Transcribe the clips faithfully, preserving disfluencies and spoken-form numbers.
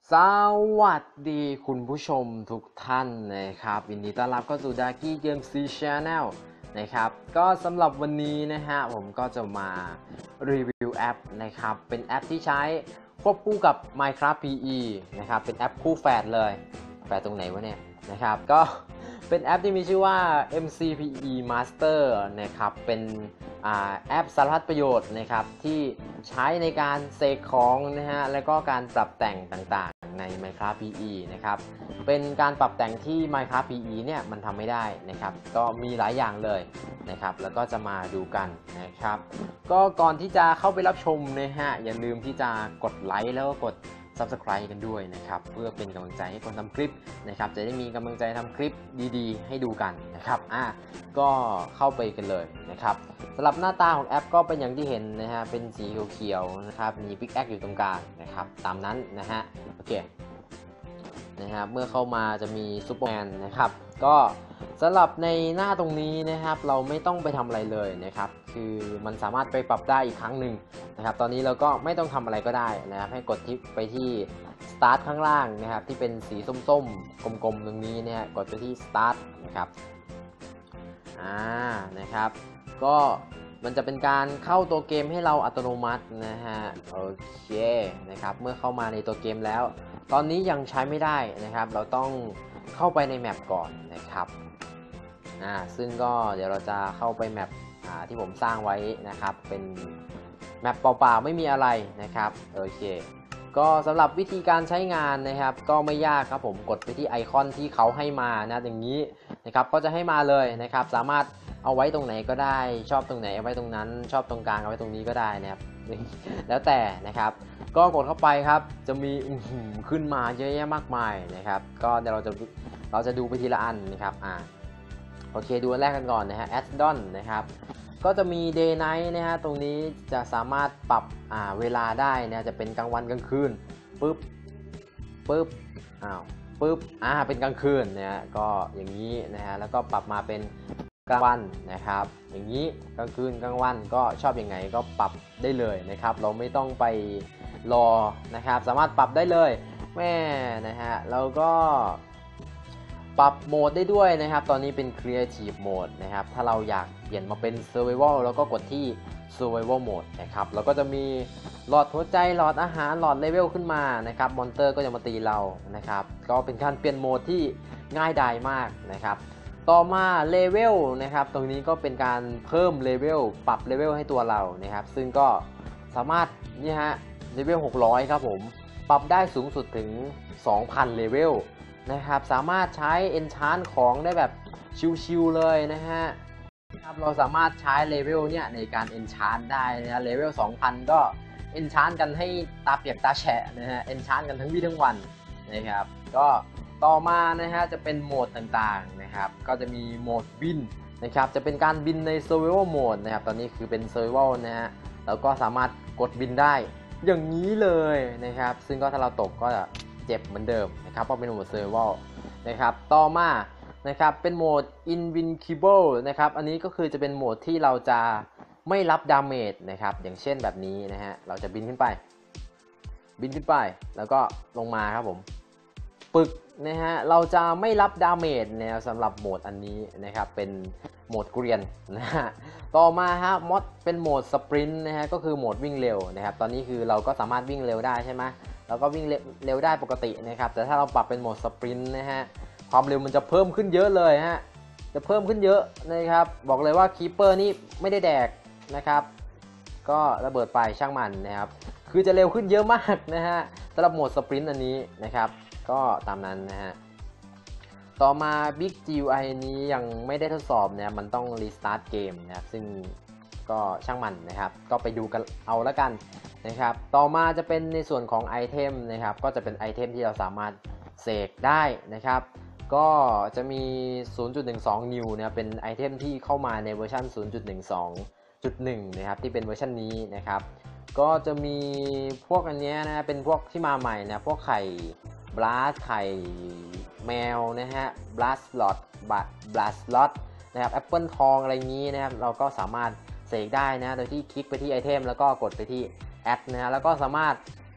สวัสดีคุณผู้ชมทุกท่านนะครับยินดีต้อนรับเข้าสู่ Darky Game C Channel นะครับก็สำหรับวันนี้นะฮะผมก็จะมารีวิวแอปนะครับเป็นแอปที่ใช้ควบคู่กับ Minecraft พี อี นะครับเป็นแอปคู่แฝดเลยแฝดตรงไหนวะเนี่ยนะครับก็เป็นแอปที่มีชื่อว่า เอ็ม ซี พี อี Master นะครับเป็นแอปสารพัดประโยชน์นะครับที่ใช้ในการเสกของนะฮะและก็การปรับแต่งต่างๆใน Minecraft พี อี นะครับเป็นการปรับแต่งที่ Minecraft พี อี เนี่ยมันทำไม่ได้นะครับก็มีหลายอย่างเลยนะครับแล้วก็จะมาดูกันนะครับก็ก่อนที่จะเข้าไปรับชมนะฮะอย่าลืมที่จะกดไลค์แล้วก็กด ซับสไครบ์ กันด้วยนะครับเพื่อเป็นกำลังใจให้คนทำคลิปนะครับจะได้มีกำลังใจทำคลิปดีๆให้ดูกันนะครับอ่ะก็เข้าไปกันเลยนะครับสำหรับหน้าตาของแอปก็เป็นอย่างที่เห็นนะฮะเป็นสีเขียวๆนะครับมีพิกแอคอยู่ตรงกลางนะครับตามนั้นนะฮะโอเคนะครับเมื่อเข้ามาจะมีซูเปอร์แมนนะครับก็สำหรับในหน้าตรงนี้นะครับเราไม่ต้องไปทำอะไรเลยนะครับคือมันสามารถไปปรับได้อีกครั้งหนึ่งนะครับตอนนี้เราก็ไม่ต้องทำอะไรก็ได้นะครับให้กดที่ไปที่ start ข้างล่างนะครับที่เป็นสีส้มๆกลมๆตรงนี้เนี่ยกดไปที่ start นะครับอ่านะครับก็มันจะเป็นการเข้าตัวเกมให้เราอัตโนมัตินะฮะโอเคนะครับเมื่อเข้ามาในตัวเกมแล้วตอนนี้ยังใช้ไม่ได้นะครับเราต้องเข้าไปในแมปก่อนนะครับอ่าซึ่งก็เดี๋ยวเราจะเข้าไปแมปอ่าที่ผมสร้างไว้นะครับเป็นแมปเปล่าๆไม่มีอะไรนะครับโอเคก็สำหรับวิธีการใช้งานนะครับก็ไม่ยากครับผมกดไปที่ไอคอนที่เขาให้มานะอย่างนี้นะครับก็จะให้มาเลยนะครับสามารถเอาไว้ตรงไหนก็ได้ชอบตรงไหนเอาไว้ตรงนั้นชอบตรงกลางเอาไว้ตรงนี้ก็ได้นะครับแล้วแต่นะครับก็กดเข้าไปครับจะมีขึ้นมาเยอะแยะมากมายนะครับก็เดี๋ยวเราจะเราจะดูไปทีละอันนะครับอ่าโอเคดูอันแรกกันก่อนนะฮะ Add-on นะครับก็จะมี Day Night นะฮะตรงนี้จะสามารถปรับอ่าเวลาได้นะจะเป็นกลางวันกลางคืนปึ๊บปึ๊บอ้าวปึ๊บอ่าเป็นกลางคืนนะฮะก็อย่างนี้นะฮะแล้วก็ปรับมาเป็นกลางวันนะครับอย่างนี้กลางคืนกลางวันก็ชอบยังไงก็ปรับได้เลยนะครับเราไม่ต้องไปรอนะครับสามารถปรับได้เลยแม่นะฮะแล้วก็ปรับโหมดได้ด้วยนะครับตอนนี้เป็น Creative Mode นะครับถ้าเราอยากเปลี่ยนมาเป็น Survival แล้วก็กดที่ Survival Mode นะครับแล้วก็จะมีหลอดหัวใจหลอดอาหารหลอดเลเวลขึ้นมานะครับมอนเตอร์ก็จะมาตีเรานะครับก็เป็นการเปลี่ยนโหมดที่ง่ายดายมากนะครับต่อมาเลเวลนะครับตรงนี้ก็เป็นการเพิ่มเลเวลปรับเลเวลให้ตัวเรานะครับซึ่งก็สามารถนี่ฮะเลเวลหกร้อยครับผมปรับได้สูงสุดถึง สองพัน เลเวลนะครับสามารถใช้ Enchant ของได้แบบชิวๆเลยนะฮะครับเราสามารถใช้เลเวลเนี่ยในการ Enchant ได้นะเลเวล สองพัน ก็ Enchant กันให้ตาเปียกตาแฉะนะฮะ Enchant กันทั้งวี่ทั้งวันนะครับก็ต่อมานะฮะจะเป็นโหมดต่างๆนะครับก็จะมีโหมดบินนะครับจะเป็นการบินใน Survival Mode นะครับตอนนี้คือเป็น Survival นะฮะแล้วก็สามารถกดบินได้อย่างนี้เลยนะครับซึ่งก็ถ้าเราตกก็จะเจ็บเหมือนเดิมนะครับเพราะเป็นโหมด Survival นะครับต่อมานะครับเป็นโหมด Invincible นะครับอันนี้ก็คือจะเป็นโหมดที่เราจะไม่รับดาเมจนะครับอย่างเช่นแบบนี้นะฮะเราจะบินขึ้นไปบินขึ้นไปแล้วก็ลงมาครับผมปึกนะฮะเราจะไม่รับดาเมจนะสำหรับโหมดอันนี้นะครับเป็นโหมดเกรียนนะฮะต่อมาฮะมอดเป็นโหมดสปรินต์นะฮะก็คือโหมดวิ่งเร็วนะครับตอนนี้คือเราก็สามารถวิ่งเร็วได้ใช่ไหมเราก็วิ่งเร็วได้ปกตินะครับแต่ถ้าเราปรับเป็นโหมดสปรินต์นะฮะความเร็วมันจะเพิ่มขึ้นเยอะเลยฮะจะเพิ่มขึ้นเยอะนะครับบอกเลยว่าคีเปอร์นี่ไม่ได้แดกนะครับก็ระเบิดไปช่างมันนะครับคือจะเร็วขึ้นเยอะมากนะฮะสำหรับโหมดสปรินต์อันนี้นะครับก็ตามนั้นนะฮะต่อมา Big จี ยู ไอ นี้ยังไม่ได้ทดสอบนะมันต้องรีสตาร์ทเกมนะครับซึ่งก็ช่างมันนะครับก็ไปดูกันเอาละกันนะครับต่อมาจะเป็นในส่วนของไอเทมนะครับก็จะเป็นไอเทมที่เราสามารถเสกได้นะครับก็จะมี ศูนย์จุดหนึ่งสอง New นะครับเป็นไอเทมที่เข้ามาในเวอร์ชัน ศูนย์จุดหนึ่งสองจุดหนึ่ง นะครับที่เป็นเวอร์ชันนี้นะครับก็จะมีพวกอันนี้นะเป็นพวกที่มาใหม่นะพวกไข่บลัสไข่แมวนะฮะบลัสลอตบลัสลอตนะครับแอปเปิลทองอะไรงี้นะครับเราก็สามารถเสกได้นะโดยที่คลิกไปที่ไอเทมแล้วก็กดไปที่แอดนะฮะแล้วก็สามารถ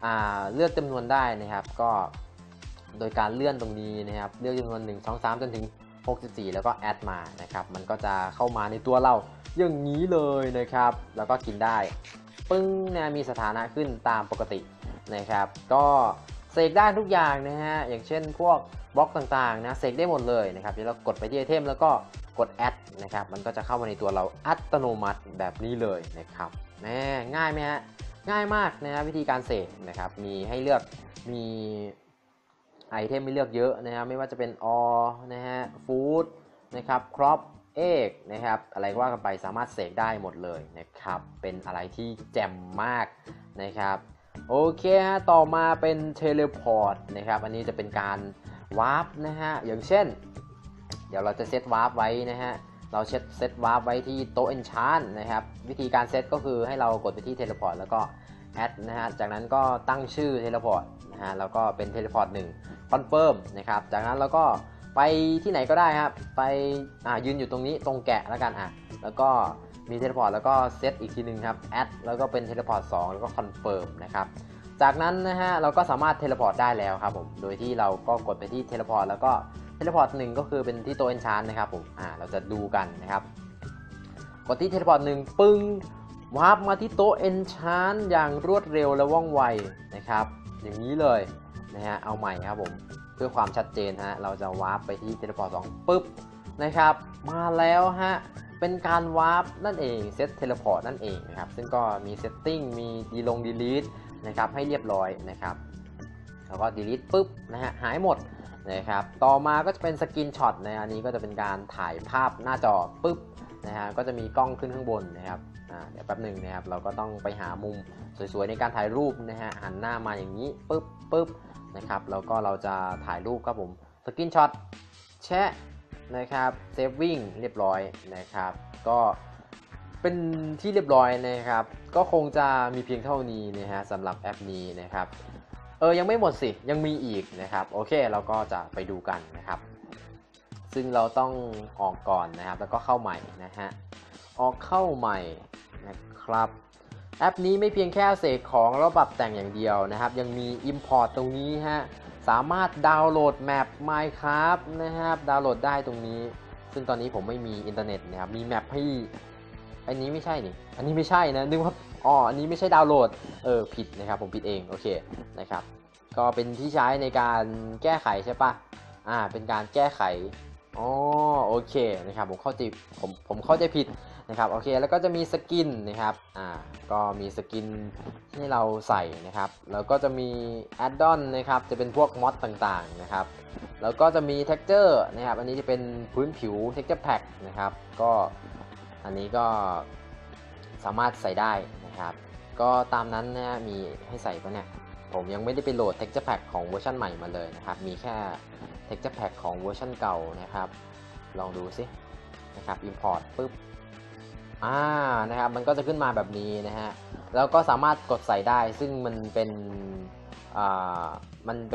เลือกจำนวนได้นะครับก็โดยการเลื่อนตรงนี้นะครับเลือกจำนวนหนึ่ง สอง สามจนถึงหกสิบสี่แล้วก็แอดมานะครับมันก็จะเข้ามาในตัวเราอย่างนี้เลยนะครับแล้วก็กินได้ปึ้งนะมีสถานะขึ้นตามปกตินะครับก็เสกได้ทุกอย่างนะฮะอย่างเช่นพวกบล็อกต่างๆนะเสกได้หมดเลยนะครับเดี๋ยวเรากดไปที่ไอเทมแล้วก็กดแอดนะครับมันก็จะเข้ามาในตัวเราอัตโนมัติแบบนี้เลยนะครับแม่ง่ายไหมฮะง่ายมากนะฮะวิธีการเสกนะครับมีให้เลือกมีไอเทมให้เลือกเยอะนะครับไม่ว่าจะเป็นออนะฮะฟู้ดนะครับครอปเอกนะครับอะไรว่ากันไปสามารถเสกได้หมดเลยนะครับเป็นอะไรที่แจ่มมากนะครับโอเคฮะต่อมาเป็นเทเลพอร์ตนะครับอันนี้จะเป็นการวาร์ปนะฮะอย่างเช่นเดี๋ยวเราจะเซตวาร์ปไว้นะฮะเราเซตเซตวาร์ปไว้ที่โต๊ะเอนชานนะครับวิธีการเซตก็คือให้เรากดไปที่เทเลพอร์ตแล้วก็แอดนะฮะจากนั้นก็ตั้งชื่อเทเลพอร์ตนะฮะแล้วก็เป็นเทเลพอร์ตหนึ่งคอนเฟิร์มนะครับจากนั้นเราก็ไปที่ไหนก็ได้ครับไปอ่ายืนอยู่ตรงนี้ตรงแกะแล้วกันอ่ะแล้วก็มีเทเลพอร์ตแล้วก็เซตอีกทีหนึ่งครับแอดแล้วก็เป็นเทเลพอร์ตสองแล้วก็คอนเฟิร์มนะครับจากนั้นนะฮะเราก็สามารถเทเลพอร์ตได้แล้วครับผมโดยที่เราก็กดไปที่เทเลพอร์ตแล้วก็เทเลพอร์ตหนึ่งก็คือเป็นที่โต๊ะเอนชานนะครับผมอ่าเราจะดูกันนะครับกดที่เทเลพอร์ตหนึ่งปึ้งวาร์ปมาที่โต๊ะเอนชานอย่างรวดเร็วและว่องไวนะครับอย่างนี้เลยนะฮะเอาใหม่ครับผมเพื่อความชัดเจนฮะเราจะวาร์ปไปที่เทเลพอร์ตสองปึ๊บนะครับมาแล้วฮะเป็นการวาร์ปนั่นเองเซตเทเลพอร์ตนั่นเองนะครับซึ่งก็มีเซตติ้งมีดีลงดีลีทนะครับให้เรียบร้อยนะครับแล้วก็ดีลีทปึ๊บนะฮะหายหมดนะครับต่อมาก็จะเป็นสกินช็อตนะอันนี้ก็จะเป็นการถ่ายภาพหน้าจอปึ๊บนะฮะก็จะมีกล้องขึ้นข้างบนนะครับอ่าเดี๋ยวแป๊บหนึ่งนะครับเราก็ต้องไปหามุมสวยๆในการถ่ายรูปนะฮะหันหน้ามาอย่างนี้ปึ๊บปึ๊บนะครับแล้วก็เราจะถ่ายรูปครับผมสกินช็อตแชะนะครับเซฟวิ่งเรียบร้อยนะครับก็เป็นที่เรียบร้อยนะครับก็คงจะมีเพียงเท่านี้นะฮะสำหรับแอปนี้นะครับเออยังไม่หมดสิยังมีอีกนะครับโอเคเราก็จะไปดูกันนะครับซึ่งเราต้องออกก่อนนะครับแล้วก็เข้าใหม่นะฮะออกเข้าใหม่นะครับแอปนี้ไม่เพียงแค่เสกของแล้วปรับแต่งอย่างเดียวนะครับยังมี Import ตรงนี้ฮะสามารถดาวน์โหลดแมป Minecraft นะครับดาวน์โหลดได้ตรงนี้ซึ่งตอนนี้ผมไม่มีอินเทอร์เน็ตนะครับมีแมปให้อันนี้ไม่ใช่นี่อันนี้ไม่ใช่นะนึกว่าอ๋ออันนี้ไม่ใช่ดาวน์โหลดเออผิดนะครับผมผิดเองโอเคนะครับก็เป็นที่ใช้ในการแก้ไขใช่ปะอ่าเป็นการแก้ไขอ๋อโอเคนะครับผมเข้าใจผมผมเข้าใจผิดนะครับโอเคแล้วก็จะมีสกินนะครับอ่าก็มีสกินที่เราใส่นะครับแล้วก็จะมีแอดดอนนะครับจะเป็นพวกมอดต่างๆนะครับแล้วก็จะมี texture นะครับอันนี้จะเป็นพื้นผิว texture pack นะครับก็อันนี้ก็สามารถใส่ได้นะครับก็ตามนั้นนะมีให้ใส่ปะเนี่ยผมยังไม่ได้ไปโหลด texture pack ของเวอร์ชันใหม่มาเลยนะครับมีแค่ texture pack ของเวอร์ชันเก่านะครับลองดูสินะครับ import ปึ๊บอ่านะครับมันก็จะขึ้นมาแบบนี้นะฮะแล้วก็สามารถกดใส่ได้ซึ่งมันเป็นอ่ามันเป็น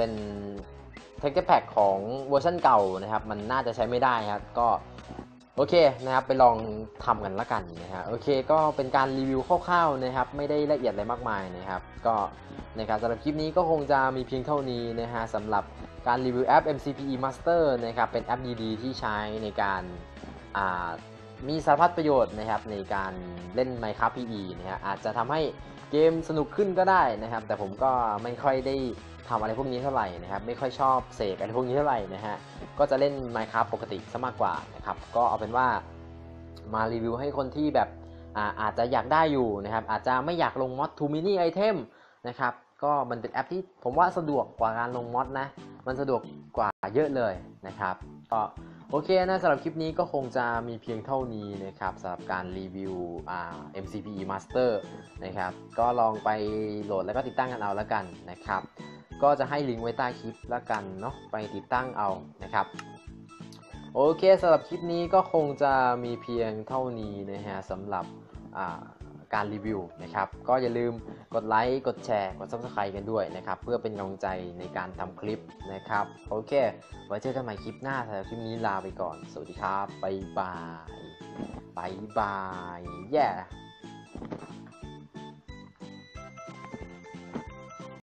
texture pack ของเวอร์ชันเก่านะครับมันน่าจะใช้ไม่ได้ครับก็โอเคนะครับไปลองทำกันละกันนะฮะโอเคก็เป็นการรีวิวคร่าวๆนะครับไม่ได้ละเอียดอะไรมากมายนะครับก็นะครับสำหรับคลิปนี้ก็คงจะมีเพียงเท่านี้นะฮะสำหรับการรีวิวแอป เอ็ม ซี พี อี Master นะครับเป็นแอปดีๆที่ใช้ในการอ่ามีสารพัดประโยชน์นะครับในการเล่น Minecraft พี อี นะฮะอาจจะทำให้เกมสนุกขึ้นก็ได้นะครับแต่ผมก็ไม่ค่อยได้ทำอะไรพวกนี้เท่าไหร่นะครับไม่ค่อยชอบเสกอะไรพวกนี้เท่าไหร่นะฮะก็จะเล่น Minecraft ปกติซะมากกว่านะครับก็เอาเป็นว่ามารีวิวให้คนที่แบบอาอาจจะอยากได้อยู่นะครับอาจจะไม่อยากลงมอด to mini item นะครับก็มันเป็นแอปที่ผมว่าสะดวกกว่าการลงมอดนะมันสะดวกกว่าเยอะเลยนะครับก็โอเคนะสำหรับคลิปนี้ก็คงจะมีเพียงเท่านี้นะครับสำหรับการรีวิวอ่า เอ็ม ซี พี อี Master นะครับก็ลองไปโหลดแล้วก็ติดตั้งกันเอาแล้วกันนะครับก็จะให้ลิงก์ไว้ใต้คลิปแล้วกันเนาะไปติดตั้งเอานะครับโอเคสำหรับคลิปนี้ก็คงจะมีเพียงเท่านี้นะฮะสำหรับอ่าการรีวิวนะครับก็อย่าลืมกดไลค์กดแชร์กด ซับสไครบ์ กันด้วยนะครับเพื่อเป็นกำลังใจในการทำคลิปนะครับโอเคไว้เจอกันใหม่คลิปหน้าสำหรับคลิปนี้ลาไปก่อนสวัสดีครับบ๊ายบายบ๊ายบาย yeah